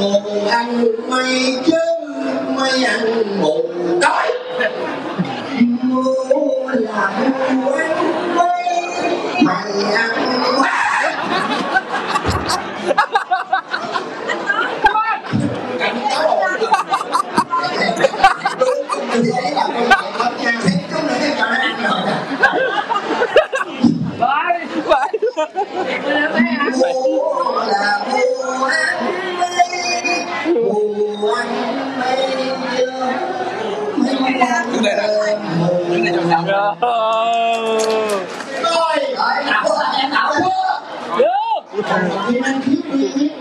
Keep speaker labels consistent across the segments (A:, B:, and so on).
A: mù ăn mây chứ mây ăn mù đói. Mù là mù ăn mây, mày ăn quá.
B: Đứng đây nè, đứng đây cho nhau.
A: Rồi, đậu là em đậu chưa? Được. Thì năng khiếu đi.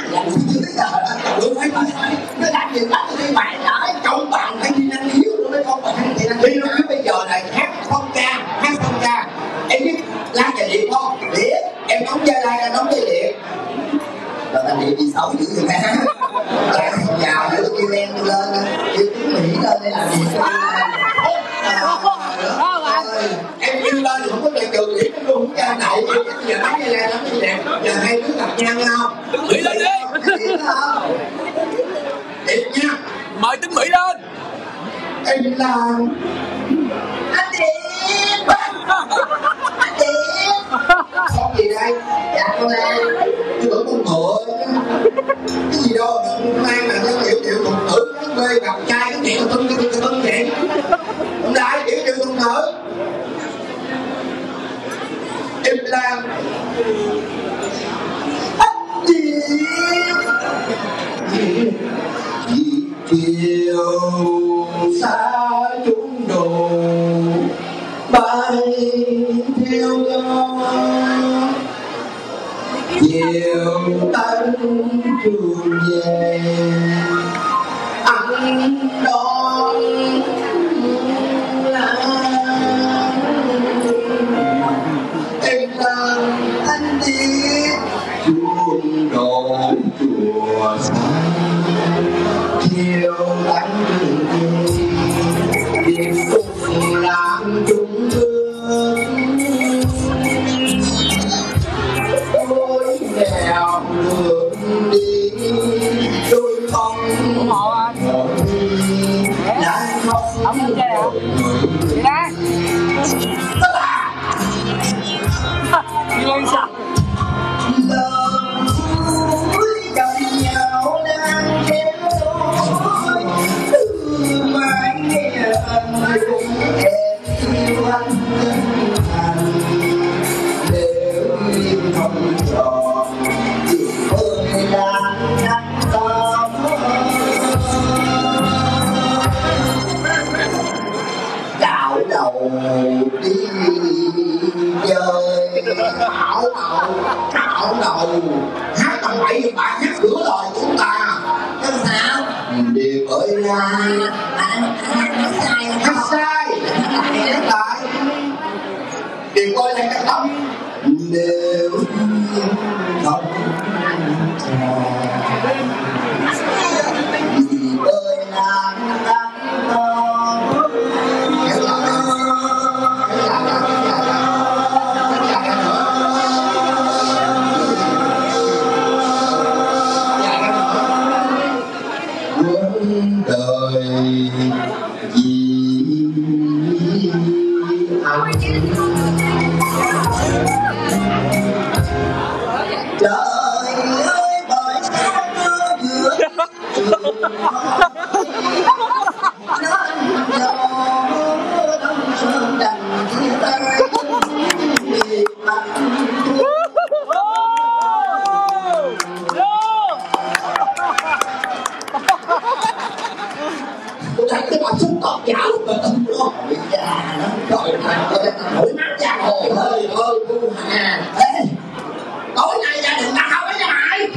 A: Nó làm gì bắt đi bạn ở trong bàn phải đi năng khiếu nữa mới không bạn thì năng khiếu bây giờ này hát phong ca. Em biết lá dây điện không? Biết. Em đóng dây lai ra đóng dây điện. Rồi ta điện đi xấu dữ vậy nè. Lại không vào nữa kêu em lên, kêu tiếng Mỹ lên đây làm gì cho em kêu lên thì không có lời trường điểm em luôn, không cho đậu giờ đóng dây lai đóng dây điện. Giờ hai đứa gặp nhau không?
B: Mỹ lên đi.
A: Điện không? Điện nha.
B: Mời Tính Mỹ lên.
A: Em làm anh Điệp. Anh Điệp. Con gì đây? Dạ con Lan. Tôi tưởng con ngựa. Cái gì đâu mà con Lan mà nó kiểu con nữ nó bê gặp trai cái chuyện là tưng chuyện. Con Lan kiểu con nữ. Em làm anh Điệp. Chiều xa chúng đồ bay theo gió, chiều tan trường về anh đón em là anh đi chuông đồ chùa sáng chiều đánh đường đi cùng làm chung bước lối đèo đường đi đôi con đang khóc người đi chơi thảo đầu hát tầm bậy thì bạn hát cửa lời của chúng ta cái sao điệp ơi lai hát sai lại điệp ơi lai cắt tóc đều không điệp ơi lan cắt đời vì anh trời ơi bởi sao mưa vừa đông sơn đành chia tay vì mặt tôi thấy cái bà súng cọp chảo mà tụi nó bị già nó rồi mà nổi mắt giang hồ hơi thu hà thế tối nay gia đình ta không có nhà mày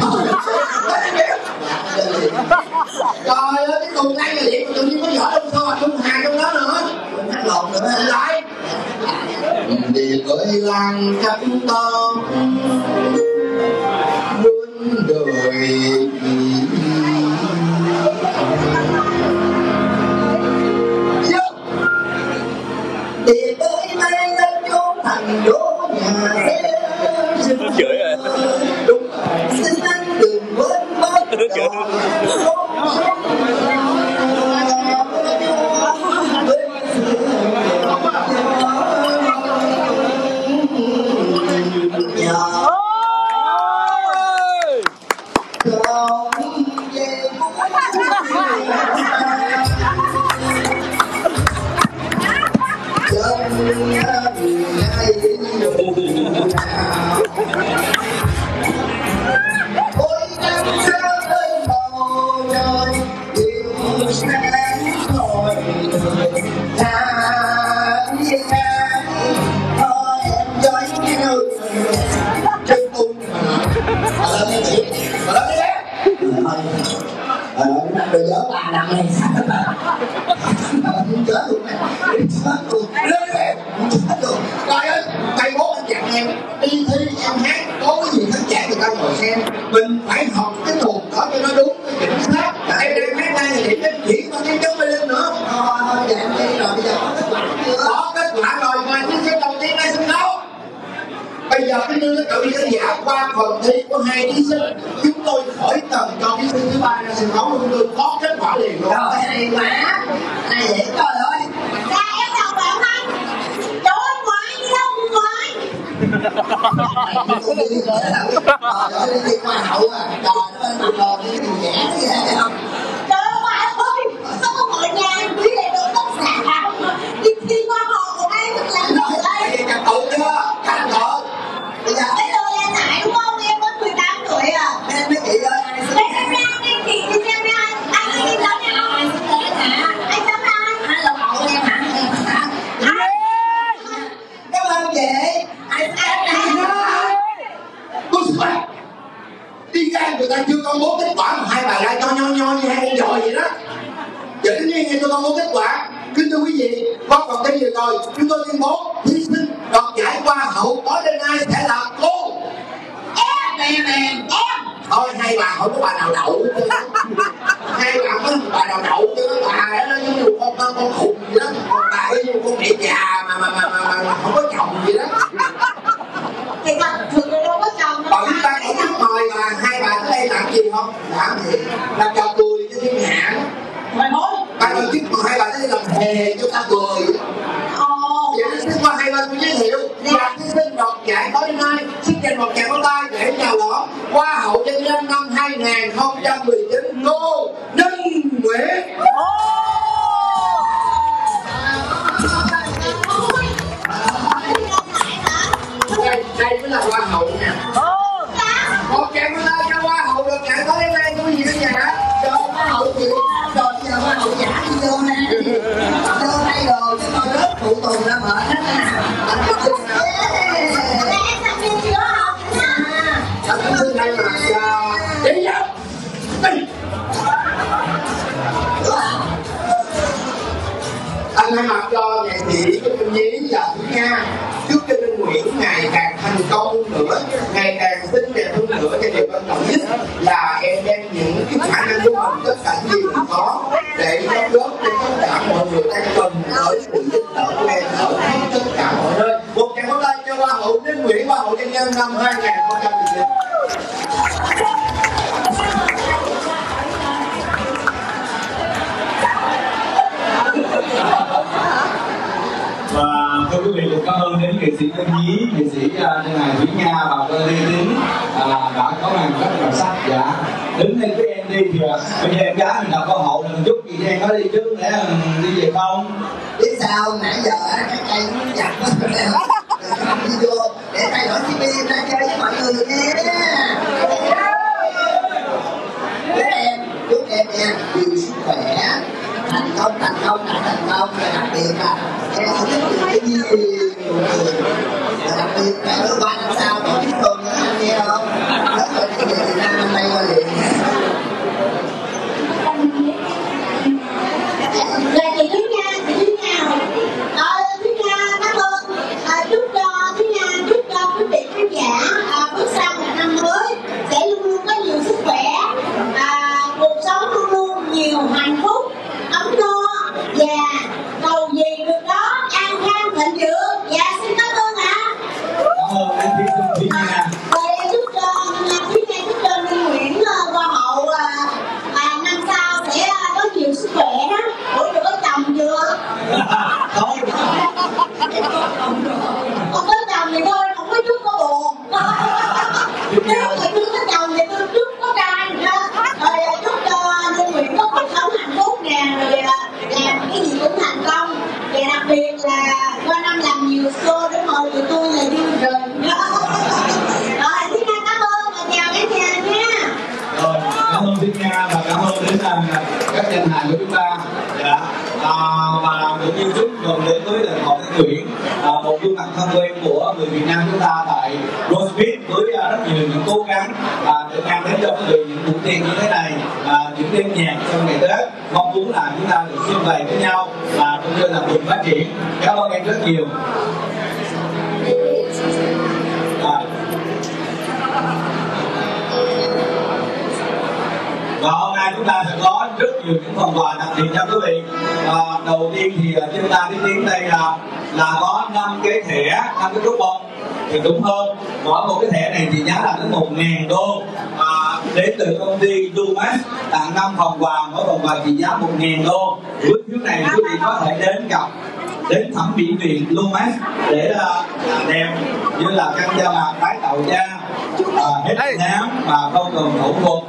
A: trời ơi cái tuần nay là điện tự nhiên có võ đông sao mà thu hà trong đó nữa thằng lộn nữa lại điệp ơi lan cắt to buôn đời điệp ơi nay lên chốn thành đô nhà xe
B: chửi rồi
A: đúng xin anh đừng quên mất Rồi nhớ 3 năm này sao các bạn chết luôn nè, chết luôn, chết luôn. Trời ơi, thầy bố anh dặn em đi thi em hát có cái gì khán giả người ta ngồi xem, mình phải học cái tuồng đó cho nó đúng, chính xác. Em đang hát đây thì điểm em chỉ có cái chống lên nữa. Thôi dạ em đi rồi, bây giờ có kết quả chưa? Có kết quả rồi, mời thí sinh đầu tiên lên sân khấu. Bây giờ cái đưa các vị khán giả qua phần thi của 2 thí sinh, chúng tôi khỏi cần cho thí sinh thứ 3 ra sân khấu, chúng tôi có kết quả liền luôn. Rồi hay quá, này dễ trời ơi.
B: Ra em đọc bạn không? Trời ơi, ngoại đi đâu ngoại?
A: Tôi đi đi qua hậu à, trời ơi mặt đồ đi gì vẽ thế vậy không?
B: Trời ơi ngoại ơi, sao có mọi nhà quý lại được tất cả đi qua hồ của ai thật là rồi đây.
A: Bây giờ chặt tụ chưa? Canh cỡ. Bây giờ
B: Bây giờ là nãy đúng không? Em mới 18 tuổi à.
A: em mấy chị ơi, ai xin
B: Em ra em chị đi xem ra. Anh đi đâu nào? Anh xin lỗi hả? Anh sống ai? Anh là bầu em hả?
A: cảm ơn chị.
B: Anh này.
A: Tôi xin lỗi. Đi ra người ta chưa công bố kết quả mà hai bà ra cho nho như hai con dòi vậy đó. Giờ tất nhiên tôi công bố kết quả. Kính thưa quý vị, qua phần thi vừa rồi chúng tôi tuyên bố thí sinh đoạt giải hoa hậu tối đêm nay sẽ là cô
B: Em.
A: thôi. Hai bà không có bà nào đậu hai bà có bà nào đậu chứ bà đó nó giống như con khùng gì đó, còn bà ấy như con mẹ già mà không có chồng gì đó.
B: Thì thật thường là đâu có chồng đâu.
A: Còn chúng ta có biết mời mà hai bà tới đây làm gì không? Làm gì? Làm trò cười cho thiên hạ.
B: Mày nói.
A: Bà tổ chức mời hai bà tới đây làm hề cho ta cười. Vậy nên xin qua hai bên tôi giới thiệu là thí sinh đoạt giải tối nay, xin dành một tràng pháo tay để chào đón Hoa hậu Doanh nhân năm 2019 cô Ninh Nguyễn. Đây mới là hoa hậu nè. Một tràng pháo tay cho hoa hậu đoạt giải tối nay quý vị khán giả. Cho hoa hậu chị rồi giờ hoa hậu giả đi vô nè. Vô đây rồi chứ tôi rớt phụ tùng ra mệt hết nè. Anh xin thay mặt cho đi vô đi. Anh thay mặt cho nghệ sĩ Minh Nhí và Thúy Nga chúc cho Ninh Nguyễn ngày càng thành công nữa, ngày càng xinh đẹp hơn nữa. Cái điều quan trọng nhất là em đem những cái khả năng của mình, tất cả những gì mình có để đóng góp cho tất cả mọi người đang cần tới sự giúp đỡ của em ở tất cả mọi nơi. Một tràng pháo tay cho Hoa hậu Ninh Nguyễn, Hoa hậu Doanh nhân năm 2019.
C: Và thưa quý vị, được cảm ơn đến nghệ sĩ Minh Nhí, nghệ sĩ Đinh Hài Thúy Nga và cô Lê Tín đã có màn rất là đặc sắc. Dạ, đứng đây với em đi thì bây giờ em gái mình nào có hậu mình chút gì em nói đi trước để mình đi về không?
A: Biết sao nãy giờ cái cây nó chặt quá không đi vô để thay đổi TV ra chơi với mọi người nha. Chúc em nha nhiều sức khỏe, thành công và đặc biệt là em sẽ giúp được cái nhiều người, và đặc biệt là ở 3 năm sau có biết tuần nữa anh nghe không? Rất là cái gì thì năm nay qua liền.
B: Là chị Thúy Nga, Thúy Nga cảm ơn. Chúc cho Thúy Nga, chúc cho quý vị khán giả bước sang một năm mới sẽ luôn luôn có nhiều sức khỏe, cuộc sống luôn luôn nhiều hạnh phúc, ấm no và cầu gì được đó an khang thịnh vượng.
C: cảm ơn đến các danh hài của chúng ta. Dạ. Và cũng như chúc mừng đến với lễ hội Thanh Nguyễn, một gương mặt thân quen của người Việt Nam chúng ta tại Rosebeach với rất nhiều những cố gắng để mang đến cho quý vị những buổi tiệc như thế này, những đêm nhạc trong ngày Tết. Mong muốn là chúng ta được xung vầy với nhau và cũng như là cùng phát triển. Cảm ơn em rất nhiều. Và hôm nay chúng ta sẽ có rất nhiều những phần quà đặc biệt cho quý vị. Đầu tiên thì chúng ta tiến đây là có 5 cái thẻ, 5 cái cúp bông thì đúng hơn. Mỗi một cái thẻ này thì giá là đến 1.000 đô. Đến từ công ty Lumax tặng 5 phần quà, mỗi phần quà trị giá 1.000 đô. Với phiếu này quý vị có thể đến thẩm mỹ viện Lumax để làm đẹp như là căng da mặt, tái tạo da, hết nám và không cần phẫu thuật.